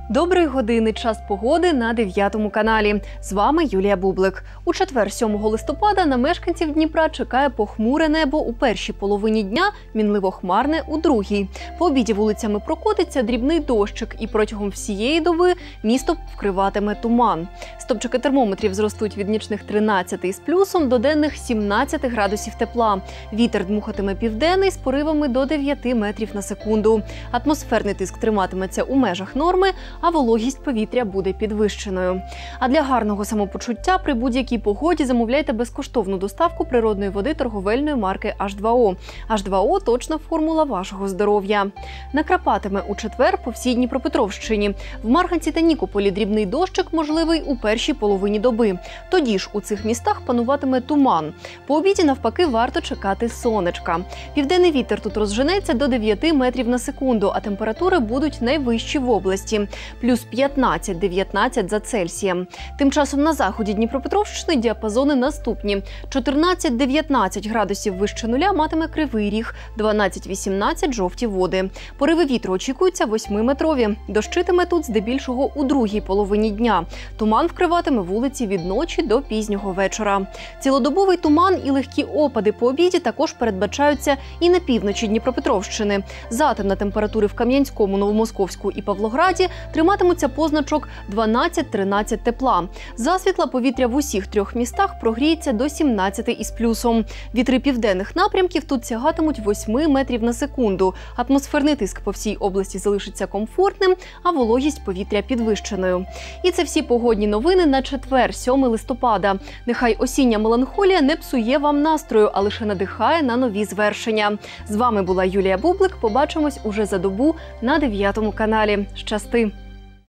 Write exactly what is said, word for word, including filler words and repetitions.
Доброї години, час погоди на дев'ятому каналі. З вами Юлія Бублик. У четвер, сьомого листопада, на мешканців Дніпра чекає похмуре небо у першій половині дня, мінливо хмарне у другій. По обіді вулицями прокотиться дрібний дощик і протягом всієї доби місто вкриватиме туман. Стопчики термометрів зростуть від нічних тринадцяти з плюсом до денних сімнадцяти градусів тепла. Вітер дмухатиме південний з поривами до дев'яти метрів на секунду. Атмосферний тиск триматиметься у межах норми, а вологість повітря буде підвищеною. А для гарного самопочуття при будь-якій погоді замовляйте безкоштовну доставку природної води торговельної марки аш два о. аш два о – точна формула вашого здоров'я. Накрапатиме у четвер по всій Дніпропетровщині. В Марганці та Нікополі дрібний дощик можливий у першій половині доби. Тоді ж у цих містах пануватиме туман. По обіді, навпаки, варто чекати сонечка. Південний вітер тут розженеться до дев'яти метрів на секунду, а температури будуть найвищі в області – плюс п'ятнадцять - дев'ятнадцять за Цельсієм. Тим часом на заході Дніпропетровщини діапазони наступні. чотирнадцять - дев'ятнадцять градусів вище нуля матиме Кривий Ріг, дванадцять - вісімнадцять – жовті води. Пориви вітру очікуються восьмиметрові. Дощитиме тут здебільшого у другій половині дня. Туман вкриватиме вулиці від ночі до пізнього вечора. Цілодобовий туман і легкі опади по обіді також передбачаються і на півночі Дніпропетровщини. Затемна температури в Кам'янському, Новомосковську і Павлограді триматимуться позначок дванадцять - тринадцять тепла. Засвітла повітря в усіх трьох містах прогріється до сімнадцяти із плюсом. Вітри південних напрямків тут сягатимуть восьми метрів на секунду. Атмосферний тиск по всій області залишиться комфортним, а вологість повітря підвищеною. І це всі погодні новини на четвер, сьомого листопада. Нехай осіння меланхолія не псує вам настрою, а лише надихає на нові звершення. З вами була Юлія Бублик. Побачимось уже за добу на дев'ятому каналі. Щасти!